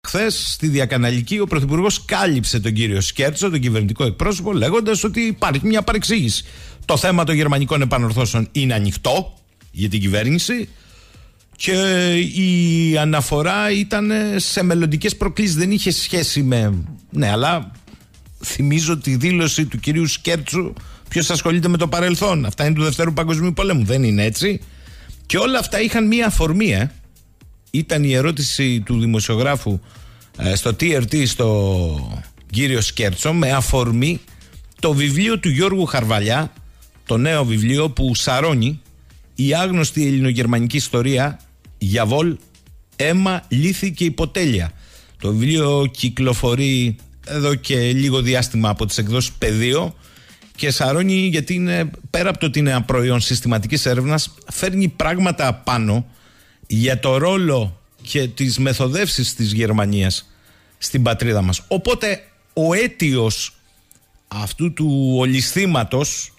χθες στη διακαναλική ο Πρωθυπουργός κάλυψε τον κύριο Σκέρτσο, τον κυβερνητικό εκπρόσωπο, λέγοντας ότι υπάρχει μια παρεξήγηση. Το θέμα των γερμανικών επανορθώσεων είναι ανοιχτό για την κυβέρνηση και η αναφορά ήταν σε μελλοντικές προκλήσεις, δεν είχε σχέση με... Ναι, αλλά θυμίζω τη δήλωση του κυρίου Σκέρτσου, ποιος ασχολείται με το παρελθόν. Αυτά είναι του Δευτέρου Παγκοσμίου Πολέμου, δεν είναι έτσι? Και όλα αυτά είχαν μία αφορμή, Ήταν η ερώτηση του δημοσιογράφου στο TRT στο κύριο Σκέρτσο με αφορμή το βιβλίο του Γιώργου Χαρβαλιά, το νέο βιβλίο που σαρώνει η άγνωστη ελληνογερμανική ιστορία για Βολ, αίμα, λύθη και υποτέλεια. Το βιβλίο κυκλοφορεί εδώ και λίγο διάστημα από τις εκδόσεις Πεδίο και σαρώνει γιατί είναι, πέρα από το ότι είναι ένα προϊόν συστηματικής έρευνας, φέρνει πράγματα πάνω για το ρόλο και τις μεθοδεύσεις της Γερμανίας στην πατρίδα μας. Οπότε ο αίτιος αυτού του ολισθήματος,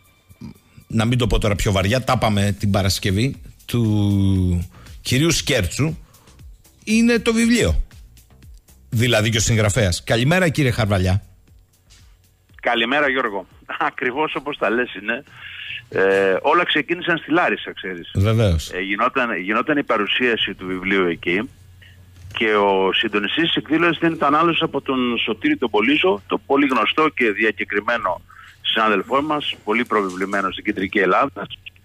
να μην το πω τώρα πιο βαριά, τα πάμε την Παρασκευή, του κυρίου Σκέρτσου, είναι το βιβλίο. Δηλαδή και ο συγγραφέας. Καλημέρα κύριε Χαρβαλιά. Καλημέρα Γιώργο. Ακριβώς όπως τα λες είναι. Όλα ξεκίνησαν στη Λάρισα, ξέρεις. Βεβαίως. Γινόταν η παρουσίαση του βιβλίου εκεί και ο συντονιστής της εκδήλωσης δεν ήταν άλλος από τον Σωτήρη τον Πολύζο, το πολύ γνωστό και διακεκριμένο συνάδελφό μας, πολύ προβεβλημένο στην Κεντρική Ελλάδα.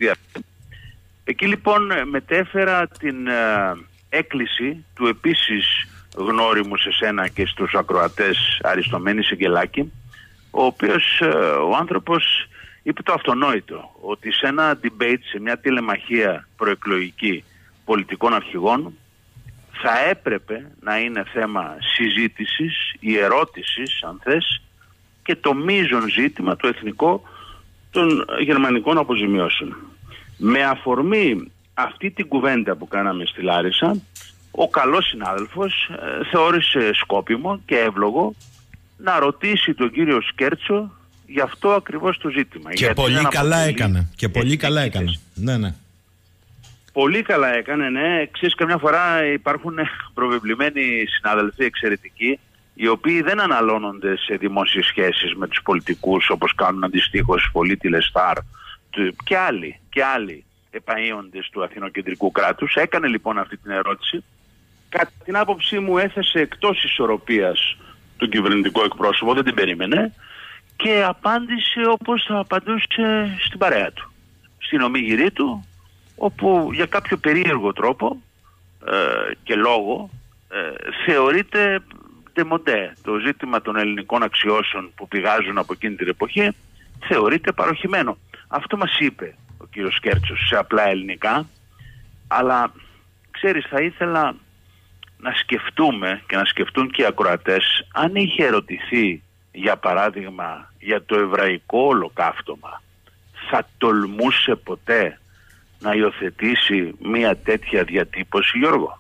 Εκεί λοιπόν μετέφερα την έκκληση του επίσης γνώριμου σε σένα και στους ακροατές Αριστομένη Σεγγελάκη, ο οποίος ο άνθρωπος είπε το αυτονόητο, ότι σε ένα debate, σε μια τηλεμαχία προεκλογική πολιτικών αρχηγών, θα έπρεπε να είναι θέμα συζήτησης ή ερώτησης, αν θες, και το μείζον ζήτημα, το εθνικό, των γερμανικών αποζημιώσεων. Με αφορμή αυτή την κουβέντα που κάναμε στη Λάρισα, ο καλός συνάδελφος θεώρησε σκόπιμο και εύλογο να ρωτήσει τον κύριο Σκέρτσο γι' αυτό ακριβώς το ζήτημα. Και πολύ καλά έκανε. Και πολύ καλά έκανε. Ναι, ναι. Πολύ καλά έκανε, ναι. Ξέρεις, καμιά φορά υπάρχουν προβεβλημένοι συναδελφοί εξαιρετικοί, οι οποίοι δεν αναλώνονται σε δημόσιες σχέσεις με τους πολιτικούς, όπως κάνουν αντιστοίχως πολλοί τηλεστάρ και άλλοι επαΐοντες του αθηνοκεντρικού κράτους. Έκανε λοιπόν αυτή την ερώτηση. Κατά την άποψή μου έθεσε εκτός ισορροπίας τον κυβερνητικό εκπρόσωπο, δεν την περίμενε, και απάντησε όπως θα απαντούσε στην παρέα του, στην ομίγυρή του, όπου για κάποιο περίεργο τρόπο και λόγο θεωρείται ντεμοντέ. Το ζήτημα των ελληνικών αξιώσεων που πηγάζουν από εκείνη την εποχή θεωρείται παροχημένο. Αυτό μας είπε ο κύριος Σκέρτσος σε απλά ελληνικά, αλλά ξέρεις, θα ήθελα να σκεφτούμε και να σκεφτούν και οι ακροατές, αν είχε ερωτηθεί για παράδειγμα για το εβραϊκό ολοκαύτωμα, θα τολμούσε ποτέ να υιοθετήσει μια τέτοια διατύπωση, Γιώργο?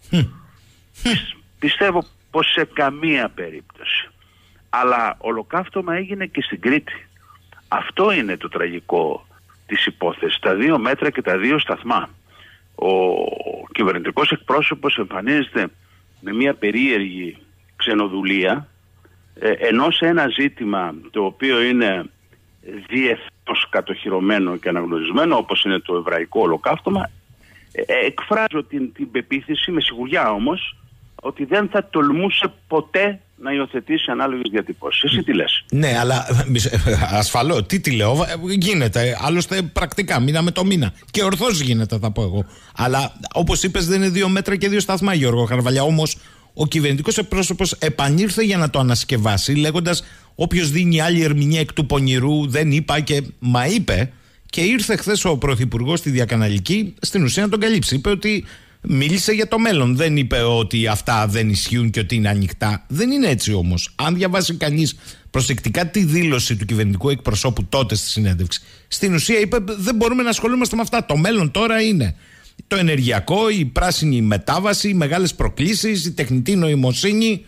Πιστεύω πως σε καμία περίπτωση. Αλλά ολοκαύτωμα έγινε και στην Κρήτη. Αυτό είναι το τραγικό της υπόθεσης. Τα δύο μέτρα και τα δύο σταθμά. Ο κυβερνητικός εκπρόσωπος εμφανίζεται με μια περίεργη ξενοδουλία, ενώ σε ένα ζήτημα το οποίο είναι διεθνώς κατοχυρωμένο και αναγνωρισμένο, όπως είναι το εβραϊκό ολοκαύτωμα, εκφράζω την πεποίθηση, με σιγουριά όμως, ότι δεν θα τολμούσε ποτέ να υιοθετήσει ανάλογες διατυπώσεις. Εσύ τι λες? Ναι, αλλά ασφαλώς, τι λέω, γίνεται. Άλλωστε πρακτικά, μήνα με το μήνα. Και ορθώς γίνεται, θα πω εγώ. Αλλά όπως είπες, δεν είναι 2 μέτρα και 2 σταθμά, Γιώργο Χαρβαλιά. Όμως ο κυβερνητικός εκπρόσωπος επανήλθε για να το ανασκευάσει, λέγοντας όποιος δίνει άλλη ερμηνεία εκ του πονηρού δεν είπα, και μα είπε. Και ήρθε χθες ο Πρωθυπουργός στη διακαναλική στην ουσία να τον καλύψει. Είπε ότι μίλησε για το μέλλον. Δεν είπε ότι αυτά δεν ισχύουν και ότι είναι ανοιχτά. Δεν είναι έτσι όμως. Αν διαβάσει κανείς προσεκτικά τη δήλωση του κυβερνητικού εκπροσώπου τότε στη συνέντευξη, στην ουσία είπε δεν μπορούμε να ασχολούμαστε με αυτά. Το μέλλον τώρα είναι το ενεργειακό, η πράσινη μετάβαση, οι μεγάλες προκλήσεις, η τεχνητή νοημοσύνη.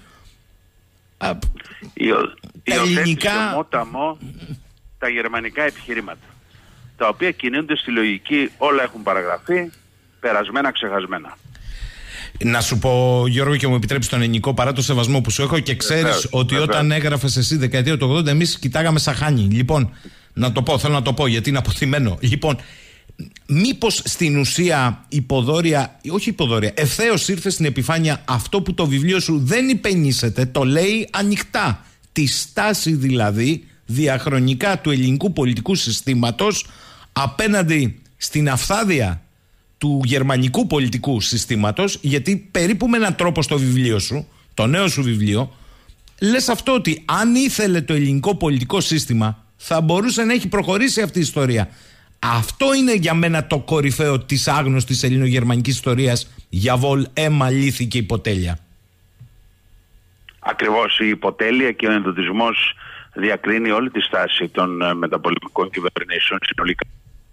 Τα ελληνικά, τα γερμανικά επιχειρήματα, τα οποία κινούνται στη λογική όλα έχουν παραγραφεί, περασμένα, ξεχασμένα. Να σου πω, Γιώργο, και μου επιτρέψει τον ελληνικό, παρά το σεβασμό που σου έχω, και ξέρεις ότι όταν έγραφες εσύ δεκαετία του 80, εμείς κοιτάγαμε σαχάνι. Λοιπόν, θέλω να το πω γιατί είναι αποθυμένο. Λοιπόν, μήπως στην ουσία ευθέως ήρθε στην επιφάνεια αυτό που το βιβλίο σου δεν υπενήσεται, το λέει ανοιχτά. Τη στάση δηλαδή διαχρονικά του ελληνικού πολιτικού συστήματος απέναντι στην αφθάδεια του γερμανικού πολιτικού συστήματος, γιατί περίπου με έναν τρόπο στο βιβλίο σου, το νέο σου βιβλίο, λες αυτό, ότι αν ήθελε το ελληνικό πολιτικό σύστημα θα μπορούσε να έχει προχωρήσει αυτή η ιστορία. Αυτό είναι για μένα το κορυφαίο της άγνωστης ελληνογερμανικής ιστορίας, για βολ, αίμα, λύθη και υποτέλεια. Ακριβώς, η υποτέλεια και ο ενδοτισμός διακρίνει όλη τη στάση των μεταπολεμικών κυβερνήσεων συνολικά.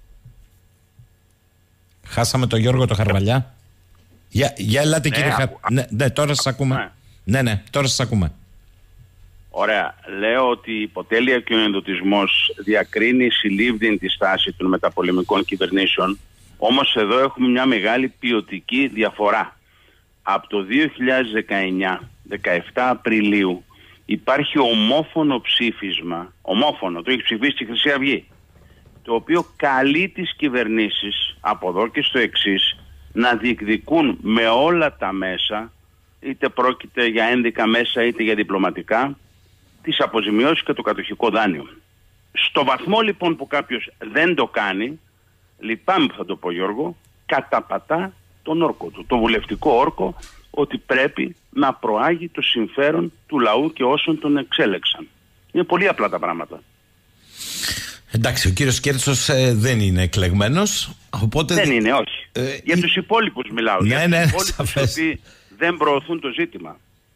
Χάσαμε τον Γιώργο το Χαρβαλιά. Για ελάτε, κύριε Ναι, τώρα σας ακούμε. Ναι, τώρα σας ακούμε. Ωραία. Λέω ότι η υποτέλεια και ο ενδοτισμός διακρίνει συλλήβδην τη στάση των μεταπολεμικών κυβερνήσεων, όμως εδώ έχουμε μια μεγάλη ποιοτική διαφορά. Από το 2019, 17 Απριλίου, υπάρχει ομόφωνο ψήφισμα, το έχει ψηφίσει η Χρυσή Αυγή, το οποίο καλεί τις κυβερνήσεις από εδώ και στο εξής να διεκδικούν με όλα τα μέσα, είτε πρόκειται για ένδικα μέσα είτε για διπλωματικά, τις αποζημιώσεις και το κατοχικό δάνειο. Στο βαθμό λοιπόν που κάποιος δεν το κάνει, λυπάμαι που θα το πω, Γιώργο, καταπατά τον όρκο του, το βουλευτικό όρκο, ότι πρέπει να προάγει το συμφέρον του λαού και όσων τον εξέλεξαν. Είναι πολύ απλά τα πράγματα. Εντάξει, ο κύριος Κέρτσος δεν είναι εκλεγμένος, οπότε... Δεν είναι, όχι. Για τους υπόλοιπους μιλάω. Ναι, για τους υπόλοιπους οι δεν προωθούν το ζήτημα.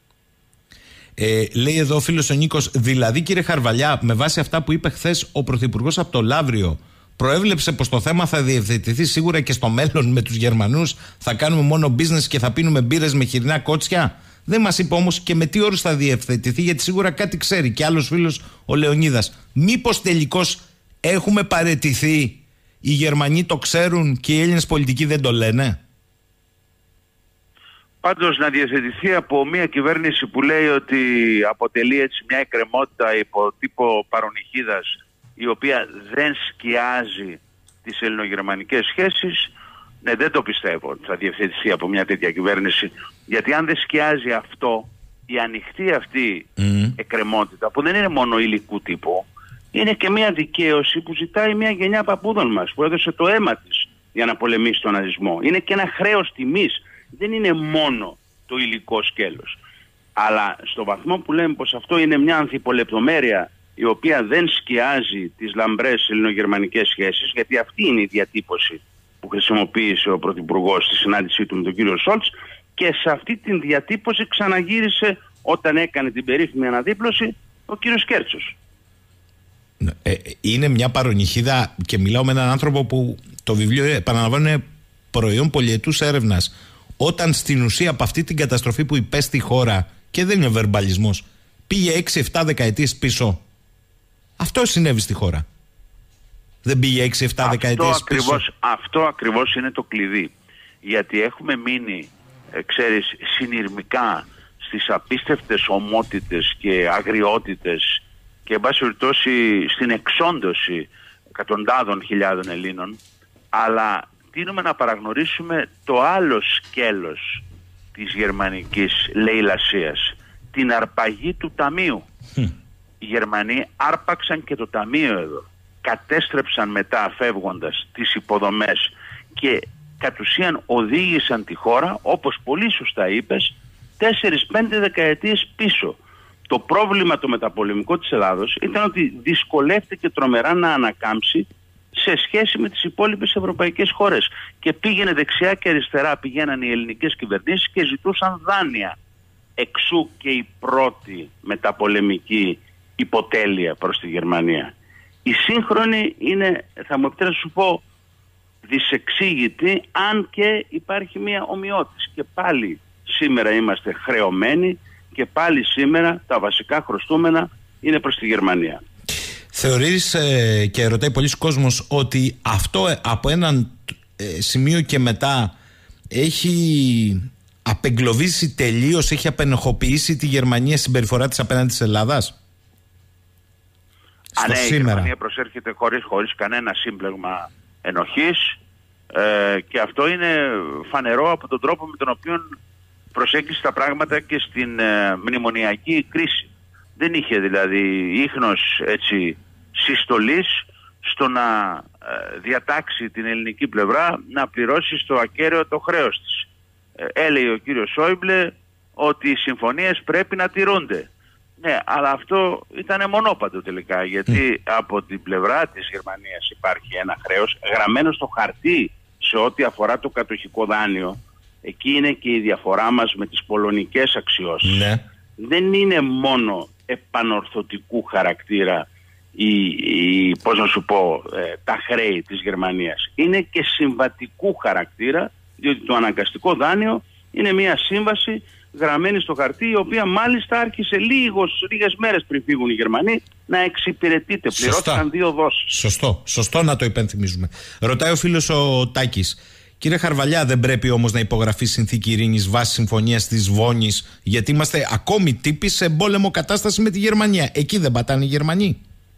Λέει εδώ ο φίλος ο Νίκος, δηλαδή κύριε Χαρβαλιά, με βάση αυτά που είπε χθες ο Πρωθυπουργός από το Λαύριο, προέβλεψε πως το θέμα θα διευθετηθεί σίγουρα και στο μέλλον με τους Γερμανούς, θα κάνουμε μόνο business και θα πίνουμε μπύρες με χοιρινά κότσια. Δεν μας είπε όμως και με τι όρους θα διευθετηθεί, γιατί σίγουρα κάτι ξέρει. Και άλλος φίλος, ο Λεωνίδας, μήπως τελικώς έχουμε παραιτηθεί, οι Γερμανοί το ξέρουν και οι Έλληνες πολιτικοί δεν το λένε? Πάντως να διευθετηθεί από μια κυβέρνηση που λέει ότι αποτελεί έτσι μια εκκρεμότητα υπό τύπο παρονυχίδας, η οποία δεν σκιάζει τις ελληνογερμανικές σχέσεις, ναι, δεν το πιστεύω ότι θα διευθετηθεί από μια τέτοια κυβέρνηση. Γιατί αν δεν σκιάζει αυτό, η ανοιχτή αυτή εκκρεμότητα, που δεν είναι μόνο υλικού τύπου, είναι και μια δικαίωση που ζητάει μια γενιά παππούδων μας, που έδωσε το αίμα της για να πολεμήσει τον ναζισμό. Είναι και ένα χρέος τιμής. Δεν είναι μόνο το υλικό σκέλος. Αλλά στο βαθμό που λέμε πως αυτό είναι μια ανθιπολεπτομέρεια η οποία δεν σκιάζει τις λαμπρές ελληνογερμανικές σχέσεις, γιατί αυτή είναι η διατύπωση που χρησιμοποίησε ο Πρωθυπουργός στη συνάντησή του με τον κύριο Σόλτς, και σε αυτή την διατύπωση ξαναγύρισε όταν έκανε την περίφημη αναδίπλωση ο κύριος Κέρτσος. Είναι μια παρονυχίδα, και μιλάω με έναν άνθρωπο που το βιβλίο, επαναλαμβάνω, είναι προϊόν πολυετούς έρευνας. Όταν στην ουσία από αυτή την καταστροφή που υπέστη η χώρα, και δεν είναι βερμπαλισμός, πήγε 6-7 δεκαετίες πίσω. Αυτό συνέβη στη χώρα. Δεν πήγε 6-7 δεκαετίες πίσω. Αυτό ακριβώς είναι το κλειδί. Γιατί έχουμε μείνει, ξέρεις, συνειρμικά στις απίστευτες ομότητες και αγριότητες και εν πάση περιπτώσει στην εξόντωση εκατοντάδων χιλιάδων Ελλήνων, αλλά τείνουμε να παραγνωρίσουμε το άλλο σκέλος της γερμανικής λαιλασίας, την αρπαγή του ταμείου. Οι Γερμανοί άρπαξαν και το ταμείο εδώ. Κατέστρεψαν μετά, φεύγοντας, τις υποδομές και κατ' ουσίαν οδήγησαν τη χώρα, όπως πολύ σωστά είπες, 4-5 δεκαετίες πίσω. Το πρόβλημα το μεταπολεμικό της Ελλάδος ήταν ότι δυσκολεύτηκε τρομερά να ανακάμψει σε σχέση με τις υπόλοιπες ευρωπαϊκές χώρες. Και πήγαινε δεξιά και αριστερά, πηγαίναν οι ελληνικές κυβερνήσεις και ζητούσαν δάνεια. Εξού και η πρώτη μεταπολεμική υποτέλεια προς τη Γερμανία. Η σύγχρονη είναι, θα μου επιτρέψω να σου πω, δυσεξήγητη, αν και υπάρχει μια ομοιότηση. Και πάλι σήμερα είμαστε χρεωμένοι και πάλι σήμερα τα βασικά χρωστούμενα είναι προς τη Γερμανία. Θεωρείς, και ρωτάει πολλοί κόσμος, ότι αυτό από έναν σημείο και μετά έχει απεγκλωβίσει τελείως, έχει απενοχοποιήσει τη Γερμανία συμπεριφορά της απέναντι της Ελλάδας? Ναι, η Γερμανία προσέρχεται χωρίς κανένα σύμπλεγμα ενοχής και αυτό είναι φανερό από τον τρόπο με τον οποίο προσέγγισε τα πράγματα και στην μνημονιακή κρίση. Δεν είχε δηλαδή ίχνος έτσι συστολής στο να διατάξει την ελληνική πλευρά να πληρώσει στο ακέραιο το χρέος της. Έλεγε ο κύριος Σόιμπλε ότι οι συμφωνίες πρέπει να τηρούνται. Ναι, αλλά αυτό ήταν μονόπαντο τελικά, γιατί από την πλευρά της Γερμανίας υπάρχει ένα χρέος γραμμένο στο χαρτί σε ό,τι αφορά το κατοχικό δάνειο. Εκεί είναι και η διαφορά μας με τις πολωνικές αξιώσεις. Ναι. Δεν είναι μόνο επανορθωτικού χαρακτήρα πώς να σου πω, τα χρέη της Γερμανίας. Είναι και συμβατικού χαρακτήρα, διότι το αναγκαστικό δάνειο είναι μια σύμβαση γραμμένη στο χαρτί, η οποία μάλιστα άρχισε λίγες μέρες πριν φύγουν οι Γερμανοί να εξυπηρετείται. Πληρώθηκαν 2 δόσεις. Σωστό να το υπενθυμίζουμε. Ρωτάει ο φίλος ο Τάκης. Κύριε Χαρβαλιά, δεν πρέπει όμως να υπογραφεί συνθήκη ειρήνης βάσει συμφωνίας της Βόνης, γιατί είμαστε ακόμη τύποι σε εμπόλεμο κατάσταση με τη Γερμανία? Εκεί δεν πατάνε οι Γερμανοί?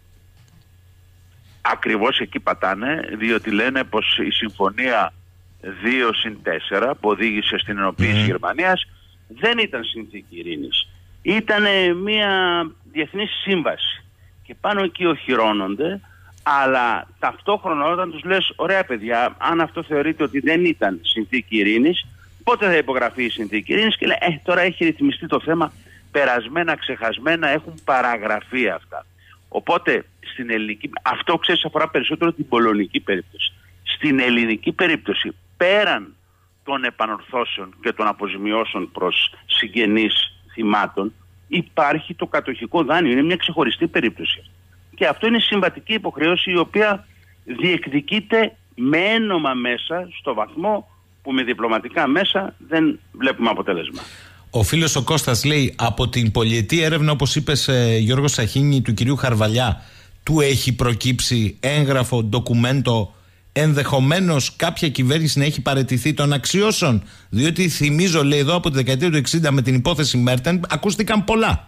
Ακριβώς εκεί πατάνε, διότι λένε πως η συμφωνία 2+4 που οδήγησε στην ενοποίηση Γερμανίας δεν ήταν συνθήκη ειρήνης. Ήταν μια διεθνή σύμβαση και πάνω εκεί οχυρώνονται, αλλά ταυτόχρονα όταν τους λες ωραία παιδιά, αν αυτό θεωρείτε ότι δεν ήταν συνθήκη ειρήνης, πότε θα υπογραφεί η συνθήκη ειρήνης? Και λέει τώρα έχει ρυθμιστεί το θέμα, περασμένα, ξεχασμένα, έχουν παραγραφεί αυτά. Οπότε στην ελληνική, αυτό ξέρεις αφορά περισσότερο την πολωνική περίπτωση. Στην ελληνική περίπτωση, πέραν των επανορθώσεων και των αποζημιώσεων προς συγγενείς θυμάτων, υπάρχει το κατοχικό δάνειο. Είναι μια ξεχωριστή περίπτωση. Και αυτό είναι συμβατική υποχρέωση, η οποία διεκδικείται με ένομα μέσα, στο βαθμό που με διπλωματικά μέσα δεν βλέπουμε αποτέλεσμα. Ο φίλος ο Κώστας λέει, από την πολυετή έρευνα, όπως είπες Γιώργο Σαχίνη, του κυρίου Χαρβαλιά, του έχει προκύψει έγγραφο, ντοκουμέντο, ενδεχομένως κάποια κυβέρνηση να έχει παραιτηθεί των αξιώσεων? Διότι θυμίζω, λέει εδώ, από τη δεκαετία του 60 με την υπόθεση Μέρτεν ακούστηκαν πολλά.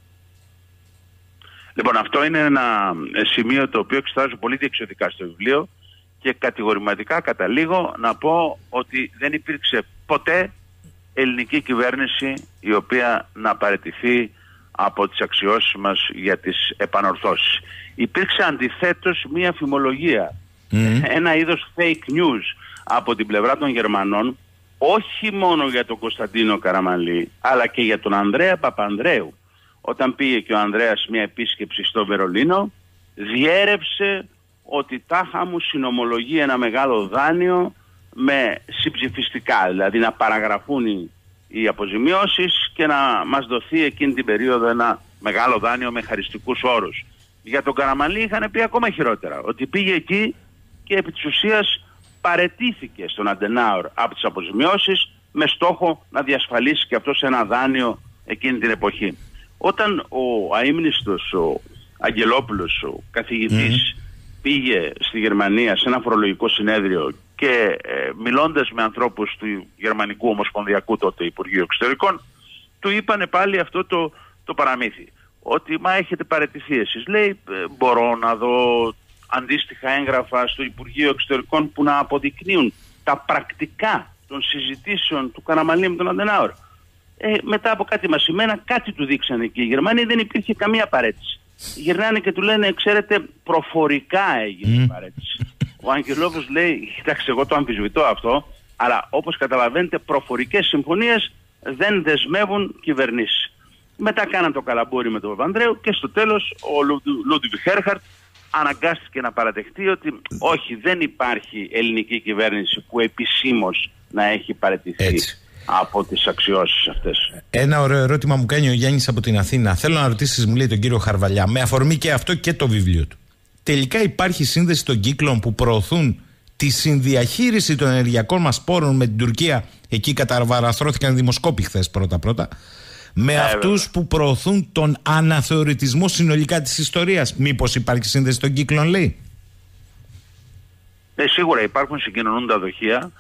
Λοιπόν, αυτό είναι ένα σημείο το οποίο εξετάζω πολύ διεξοδικά στο βιβλίο και κατηγορηματικά καταλήγω να πω ότι δεν υπήρξε ποτέ ελληνική κυβέρνηση η οποία να παραιτηθεί από τις αξιώσεις μας για τις επανορθώσεις. Υπήρξε αντιθέτως μία φημολογία, ένα είδος fake news από την πλευρά των Γερμανών, όχι μόνο για τον Κωνσταντίνο Καραμανλή, αλλά και για τον Ανδρέα Παπανδρέου. Όταν πήγε και ο Ανδρέας μια επίσκεψη στο Βερολίνο, διέρευσε ότι τάχα μου συνομολογεί ένα μεγάλο δάνειο με συμψηφιστικά, δηλαδή να παραγραφούν οι αποζημιώσεις και να μας δοθεί εκείνη την περίοδο ένα μεγάλο δάνειο με χαριστικούς όρους. Για τον Καραμανλή είχαν πει ακόμα χειρότερα, ότι πήγε εκεί και επί της ουσίας παραιτήθηκε στον Αντενάουρ από τις αποζημιώσεις με στόχο να διασφαλίσει και αυτός ένα δάνειο εκείνη την εποχή. Όταν ο αείμνηστος, ο Αγγελόπουλος, ο καθηγητής, πήγε στη Γερμανία σε ένα φορολογικό συνέδριο και μιλώντας με ανθρώπους του Γερμανικού Ομοσπονδιακού τότε Υπουργείου Εξωτερικών, του είπανε πάλι αυτό το παραμύθι. Ότι μα έχετε παραιτηθεί εσείς. Λέει, μπορώ να δω αντίστοιχα έγγραφα στο Υπουργείο Εξωτερικών που να αποδεικνύουν τα πρακτικά των συζητήσεων του Καραμανλή με τον Αντενάουρ? Μετά από κάτι μασημένα, κάτι του δείξανε και οι Γερμανοί, δεν υπήρχε καμία παραίτηση. Γυρνάνε και του λένε, ξέρετε, προφορικά έγινε η παραίτηση. Ο Αγγελόπουλος λέει, κοιτάξτε, εγώ το αμφισβητώ αυτό, αλλά όπως καταλαβαίνετε, προφορικές συμφωνίες δεν δεσμεύουν κυβερνήσεις. Μετά κάναν το καλαμπούρι με τον Παπανδρέου και στο τέλος ο Λούντβιγκ Χέρχαρτ αναγκάστηκε να παραδεχτεί ότι όχι, δεν υπάρχει ελληνική κυβέρνηση που επισήμως να έχει παραιτηθεί από τις αξιώσεις αυτές. Ένα ωραίο ερώτημα μου κάνει ο Γιάννης από την Αθήνα. Θέλω να ρωτήσεις, μου λέει, τον κύριο Χαρβαλιά, με αφορμή και αυτό και το βιβλίο του. Τελικά υπάρχει σύνδεση των κύκλων που προωθούν τη συνδιαχείριση των ενεργειακών μας πόρων με την Τουρκία? Εκεί καταβαραθρωθήκαν δημοσκόποι χθες πρώτα-πρώτα. Με αυτούς που προωθούν τον αναθεωρητισμό συνολικά της ιστορίας. Μήπως υπάρχει σύνδεση των κύκλων, λέει? Σίγουρα υπάρχουν συγκοινωνούντα δοχεία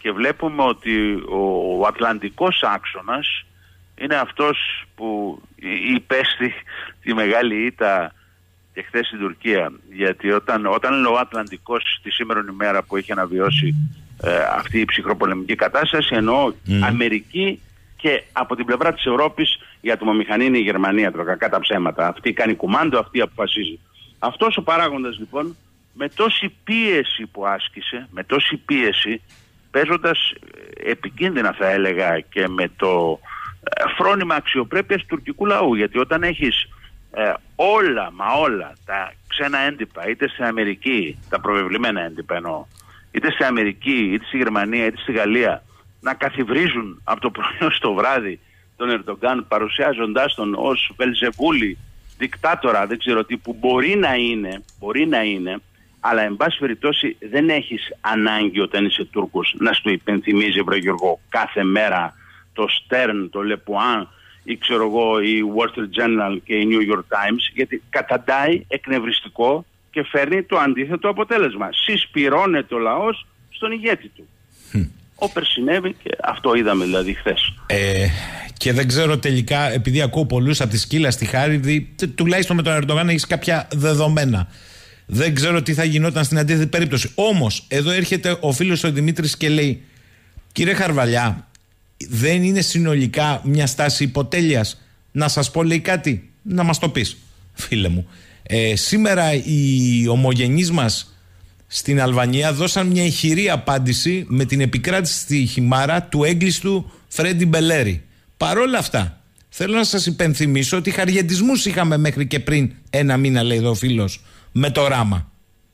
και βλέπουμε ότι ο Ατλαντικός άξονας είναι αυτός που υπέστη τη μεγάλη ήττα και χθες στην Τουρκία. Γιατί όταν είναι ο Ατλαντικός τη σήμερον ημέρα που έχει αναβιώσει αυτή η ψυχροπολεμική κατάσταση, εννοώ Αμερική και από την πλευρά της Ευρώπης η ατομομηχανή είναι η Γερμανία, κακά τα ψέματα. Αυτή κάνει κουμάντο, αυτή αποφασίζει. Αυτός ο παράγοντας λοιπόν, με τόση πίεση που άσκησε, με τόση πίεση, παίζοντας επικίνδυνα θα έλεγα και με το φρόνημα αξιοπρέπειας του τουρκικού λαού, γιατί όταν έχεις όλα τα ξένα έντυπα, είτε στην Αμερική, τα προβεβλημένα έντυπα εννοώ, είτε στην Αμερική, είτε στη Γερμανία, είτε στη Γαλλία, να καθιβρίζουν από το πρωί ως το βράδυ τον Ερντογκάν, παρουσιάζοντάς τον ως Βελζεβούλη, δικτάτορα, δεν ξέρω τι, που μπορεί να είναι, αλλά εν πάση περιπτώσει δεν έχεις ανάγκη όταν είσαι Τούρκος να σου υπενθυμίζει, βρε Γιώργο, κάθε μέρα το Stern, το Le Point ή ξέρω εγώ η Wall Street Journal και η New York Times, γιατί καταντάει εκνευριστικό και φέρνει το αντίθετο αποτέλεσμα. Συσπυρώνεται ο λαός στον ηγέτη του. Όπερ συνέβη και αυτό είδαμε δηλαδή χθες. Και δεν ξέρω τελικά, επειδή ακούω πολλούς από τη Σκύλα στη Χάριδη, τουλάχιστον με τον Ερντογάν έχεις κάποια δεδομένα. Δεν ξέρω τι θα γινόταν στην αντίθετη περίπτωση. Όμως, εδώ έρχεται ο φίλος ο Δημήτρης και λέει: κύριε Χαρβαλιά, δεν είναι συνολικά μια στάση υποτέλειας? Να σας πω, λέει, κάτι, να μας το πεις, φίλε μου. Σήμερα οι ομογενείς μας στην Αλβανία δώσαν μια ηχηρή απάντηση με την επικράτηση στη Χιμάρα του έγκλειστου Φρέντι Μπελέρη. Παρόλα αυτά, θέλω να σας υπενθυμίσω ότι χαριεντισμούς είχαμε μέχρι και πριν ένα μήνα, λέει εδώ ο φίλος, με το Ράμα.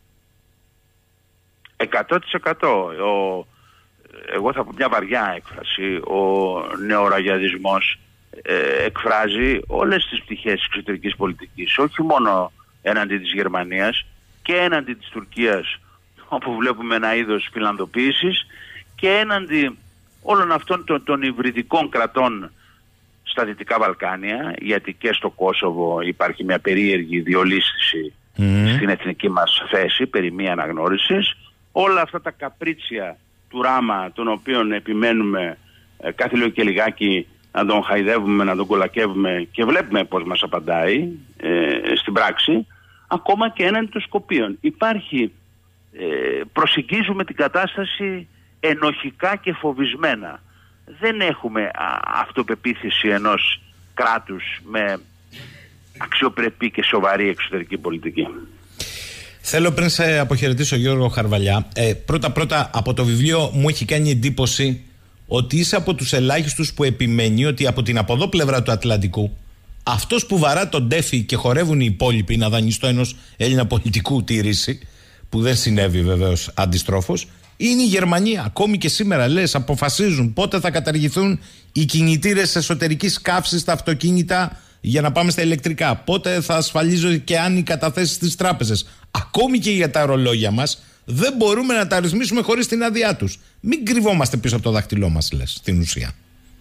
100%. Εγώ θα πω μια βαριά έκφραση. Ο νεοραγιαδισμός εκφράζει όλες τις πτυχές της εξωτερικής πολιτικής, όχι μόνο έναντι της Γερμανίας και έναντι της Τουρκίας, όπου βλέπουμε ένα είδος φιλανδοποίησης, και έναντι όλων αυτών των υβριδικών κρατών στα Δυτικά Βαλκάνια, γιατί και στο Κόσοβο υπάρχει μια περίεργη διολίσθηση στην εθνική μας θέση περί μη αναγνώρισης. Όλα αυτά τα καπρίτσια του Ράμα, των οποίων επιμένουμε κάθε λίγο και λιγάκι να τον χαϊδεύουμε, να τον κολακεύουμε, και βλέπουμε πώς μας απαντάει στην πράξη, ακόμα και έναντι των Σκοπίων. Υπάρχει, προσεγγίζουμε την κατάσταση ενοχικά και φοβισμένα. Δεν έχουμε αυτοπεποίθηση ενός κράτους με αξιοπρεπή και σοβαρή εξωτερική πολιτική. Θέλω, πριν σε αποχαιρετήσω, Γιώργο Χαρβαλιά, πρώτα από το βιβλίο μου έχει κάνει εντύπωση ότι είσαι από τους ελάχιστους που επιμένει ότι από την από εδώ πλευρά του Ατλαντικού αυτός που βαρά τον τέφι και χορεύουν οι υπόλοιποι, να δανειστώ ενός Έλληνα πολιτικού τη ρίση, που δεν συνέβη βεβαίως αντιστρόφως, είναι η Γερμανία. Ακόμη και σήμερα, λες, αποφασίζουν πότε θα καταργηθούν οι κινητήρες εσωτερικής καύσης στα αυτοκίνητα για να πάμε στα ηλεκτρικά, πότε θα ασφαλίζονται και αν οι καταθέσεις στις τράπεζες. Ακόμη και για τα ρολόγια μας δεν μπορούμε να τα ρυθμίσουμε χωρίς την άδειά τους. Μην κρυβόμαστε πίσω από το δάχτυλό μας, λες, στην ουσία.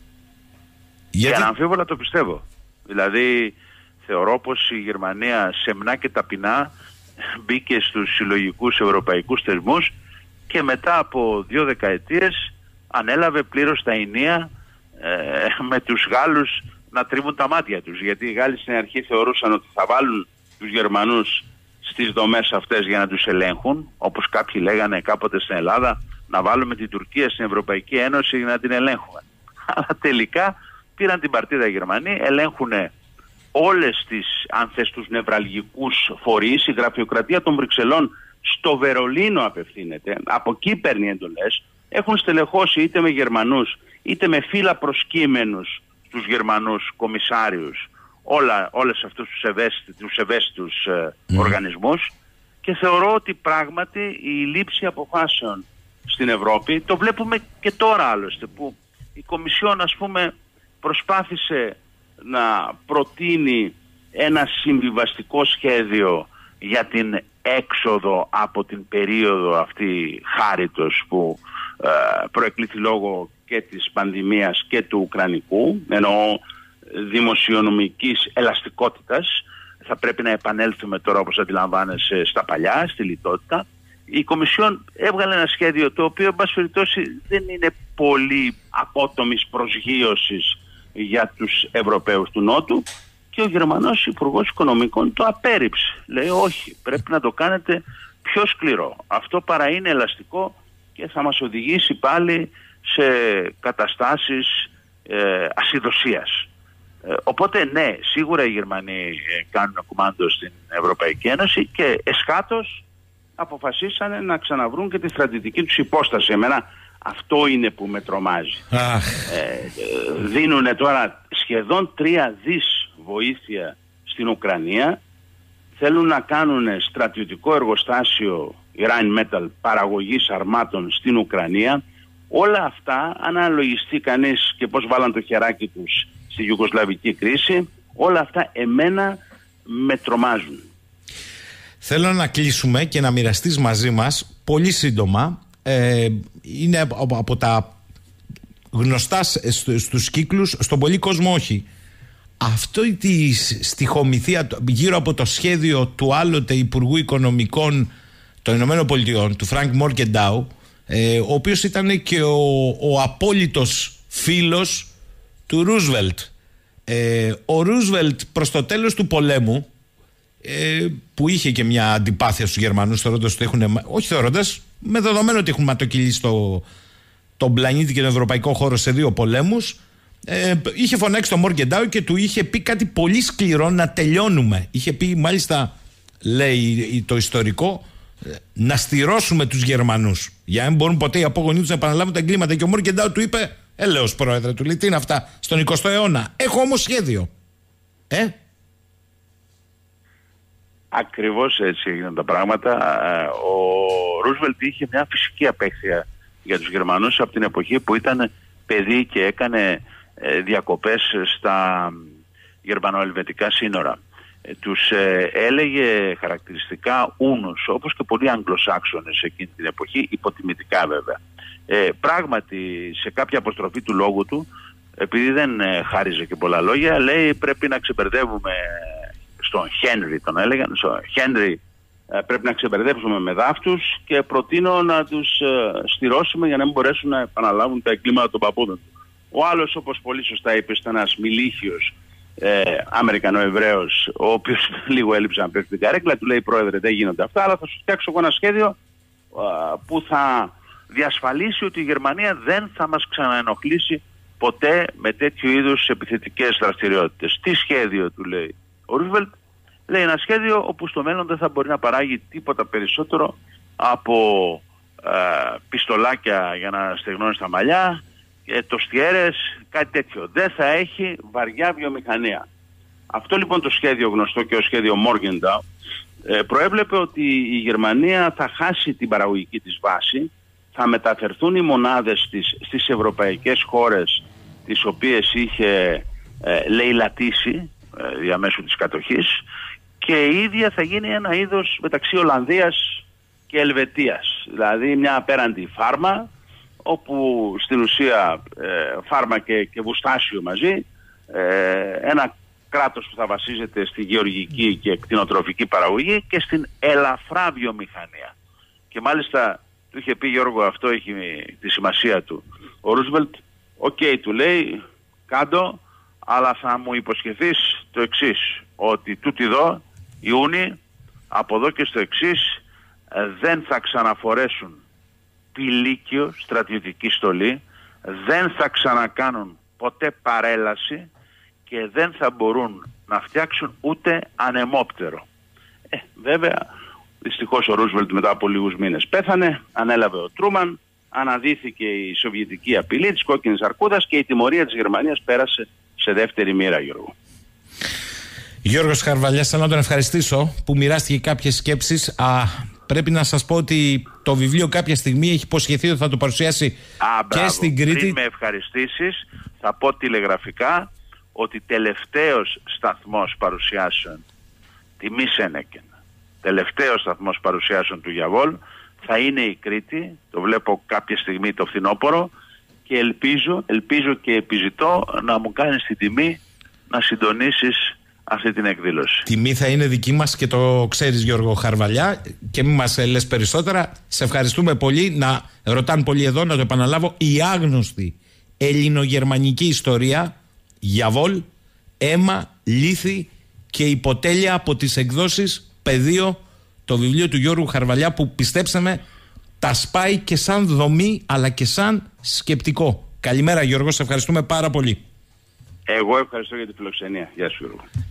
Γιατί αναμφίβολα το πιστεύω. Δηλαδή θεωρώ πως η Γερμανία σεμνά και ταπεινά μπήκε στους συλλογικούς ευρωπαϊκούς θεσμούς και μετά από 2 δεκαετίες ανέλαβε πλήρως τα ηνία με τους Γάλλους να τρίβουν τα μάτια τους. Γιατί οι Γάλλοι στην αρχή θεωρούσαν ότι θα βάλουν τους Γερμανούς στις δομές αυτές για να τους ελέγχουν, όπως κάποιοι λέγανε κάποτε στην Ελλάδα, να βάλουμε την Τουρκία στην Ευρωπαϊκή Ένωση για να την ελέγχουμε. Αλλά τελικά πήραν την παρτίδα οι Γερμανοί, ελέγχουν όλες τις, αν θες, τους νευραλγικούς φορείς. Η γραφειοκρατία των Βρυξελών στο Βερολίνο απευθύνεται, από εκεί παίρνει εντολές. Έχουν στελεχώσει είτε με Γερμανούς είτε με φύλλα προσκύμενους στους Γερμανούς κομισάριους όλες αυτούς τους ευαίσθητους οργανισμούς, και θεωρώ ότι πράγματι η λήψη αποφάσεων στην Ευρώπη, το βλέπουμε και τώρα άλλωστε, που η Κομισιόν, ας πούμε, προσπάθησε να προτείνει ένα συμβιβαστικό σχέδιο για την έξοδο από την περίοδο αυτή χάριτος που προεκλήθη λόγω και της πανδημίας και του Ουκρανικού, εννοώ δημοσιονομικής ελαστικότητας. Θα πρέπει να επανέλθουμε τώρα, όπως αντιλαμβάνεσαι, στα παλιά, στη λιτότητα. η Κομισιόν έβγαλε ένα σχέδιο το οποίο, εν πάση περιπτώσει, δεν είναι πολύ απότομης προσγείωσης για τους Ευρωπαίους του Νότου, και ο Γερμανός Υπουργός Οικονομικών το απέρριψε. Λέει όχι, πρέπει να το κάνετε πιο σκληρό. Αυτό παρά είναι ελαστικό και θα μας οδηγήσει πάλι σε καταστάσεις ασυδοσίας. Οπότε ναι, σίγουρα οι Γερμανοί κάνουν κουμάντο στην Ευρωπαϊκή Ένωση και εσχάτως αποφασίσανε να ξαναβρούν και τη στρατιωτική τους υπόσταση. Εμένα αυτό είναι που με τρομάζει. Δίνουν τώρα σχεδόν 3 δις βοήθεια στην Ουκρανία, θέλουν να κάνουν στρατιωτικό εργοστάσιο η Rheinmetall παραγωγής αρμάτων στην Ουκρανία. Όλα αυτά, αν αναλογιστεί κανείς και πώς βάλαν το χεράκι τους στη Ιουγκοσλαβική κρίση, όλα αυτά εμένα με τρομάζουν. Θέλω να κλείσουμε και να μοιραστείς μαζί μας πολύ σύντομα. Είναι από τα γνωστά στους κύκλους, στον πολύ κόσμο όχι. Αυτό τη στιχομυθία γύρω από το σχέδιο του άλλοτε Υπουργού Οικονομικών των Ηνωμένων Πολιτειών, του Φρανκ Μόρκεντάου, ο οποίος ήταν και ο απόλυτος φίλος του Ρούσβελτ. Ο Ρούσβελτ προς το τέλος του πολέμου, που είχε και μια αντιπάθεια στους Γερμανούς, θεωρώντας ότι έχουν, όχι θεωρώντας, με δεδομένο ότι έχουν ματοκυλήσει τον πλανήτη και τον ευρωπαϊκό χώρο σε 2 πολέμους, είχε φωνάξει τον Μόρκεντάου και του είχε πει κάτι πολύ σκληρό, να τελειώνουμε. Είχε πει, μάλιστα, λέει το ιστορικό, να στηρώσουμε τους Γερμανούς για να μην μπορούν ποτέ οι απόγονοί τους να επαναλάβουν τα εγκλήματα. Και ο Μόρκεντάου του είπε, έλεος πρόεδρε, του λέει, τι είναι αυτά στον 20ο αιώνα, έχω όμως σχέδιο. Ακριβώς έτσι έγιναν τα πράγματα. Ο Ρούσβελτ είχε μια φυσική απέχθεια για τους Γερμανούς από την εποχή που ήταν παιδί και έκανε διακοπές στα γερμανοελβετικά σύνορα. Τους έλεγε χαρακτηριστικά Ούνους, όπως και πολλοί Αγγλοσάξονες εκείνη την εποχή, υποτιμητικά βέβαια. Πράγματι, σε κάποια αποστροφή του λόγου του, επειδή δεν χάριζε και πολλά λόγια, λέει πρέπει να ξεμπερδεύουμε, στον Χένρι τον έλεγαν, στον Χένρι πρέπει να ξεμπερδέψουμε με δάφτους και προτείνω να τους στηρώσουμε για να μην μπορέσουν να επαναλάβουν τα εγκλήματα των παππούδων του. Ο άλλος, όπως πολύ σωστά είπε, ήταν ένας μιλίχιος Αμερικανοεβραίος, ο οποίος λίγο έλειψε να πέφτει την καρέκλα, του λέει πρόεδρε δεν γίνονται αυτά, αλλά θα σου φτιάξω εγώ ένα σχέδιο που θα διασφαλίσει ότι η Γερμανία δεν θα μας ξαναενοχλήσει ποτέ με τέτοιου είδους επιθετικές δραστηριότητες. Τι σχέδιο, του λέει ο Ρούσβελτ? Λέει ένα σχέδιο όπου στο μέλλον δεν θα μπορεί να παράγει τίποτα περισσότερο από πιστολάκια για να στεγνώνει στα μαλλιά, τοστιέρες, κάτι τέτοιο. Δεν θα έχει βαριά βιομηχανία. Αυτό λοιπόν το σχέδιο γνωστό και ο σχέδιο Morgenthau προέβλεπε ότι η Γερμανία θα χάσει την παραγωγική της βάση, θα μεταφερθούν οι μονάδες της στις ευρωπαϊκές χώρες τις οποίες είχε λαιλατήσει διαμέσου της κατοχής, και η ίδια θα γίνει ένα είδος μεταξύ Ολλανδίας και Ελβετίας, δηλαδή μια απέραντη φάρμα, όπου στην ουσία φάρμα και βουστάσιο μαζί, ένα κράτος που θα βασίζεται στη γεωργική και κτηνοτροφική παραγωγή και στην ελαφρά βιομηχανία. Και μάλιστα του είχε πει, Γιώργο, αυτό έχει τη σημασία του, ο Ρούσβελτ, του λέει, κάντο, αλλά θα μου υποσχεθείς το εξής, ότι τούτοι εδώ, οι Ούνοι, από εδώ και στο εξής, δεν θα ξαναφορέσουν πηλίκιο στρατιωτική στολή, δεν θα ξανακάνουν ποτέ παρέλαση και δεν θα μπορούν να φτιάξουν ούτε ανεμόπτερο. Βέβαια, δυστυχώς ο Ρούσβελτ μετά από λίγους μήνες πέθανε, ανέλαβε ο Τρούμαν, αναδύθηκε η σοβιετική απειλή της κόκκινης αρκούδας και η τιμωρία της Γερμανίας πέρασε σε δεύτερη μοίρα, Γιώργο. Γιώργος Χαρβαλιάς, θέλω να τον ευχαριστήσω που μοιράστηκε κάποιες σκέψεις. Πρέπει να σας πω ότι το βιβλίο κάποια στιγμή έχει υποσχεθεί ότι θα το παρουσιάσει και στην Κρήτη. Πριν με ευχαριστήσεις, θα πω τηλεγραφικά ότι τελευταίος σταθμός παρουσιάσεων τιμή Σένεκεν, τελευταίος σταθμός παρουσιάσεων του Γιαβόλ θα είναι η Κρήτη. Το βλέπω κάποια στιγμή το φθινόπωρο και ελπίζω και επιζητώ να μου κάνεις την τιμή να συντονίσεις αυτή την εκδήλωση. Τιμή θα είναι δική μας και το ξέρεις, Γιώργο Χαρβαλιά, και μην μας λες περισσότερα. Σε ευχαριστούμε πολύ. Να ρωτάνε πολύ εδώ, να το επαναλάβω, η άγνωστη ελληνογερμανική ιστορία, Γιαβόλ, αίμα, λύθη και υποτέλεια, από τις εκδόσεις Πεδίο, το βιβλίο του Γιώργου Χαρβαλιά, που πιστέψτε με τα σπάει και σαν δομή αλλά και σαν σκεπτικό. Καλημέρα Γιώργο, σε ευχαριστούμε πάρα πολύ. Εγώ ευχαριστώ για τη φιλοξενία. Γεια σου Γιώργο.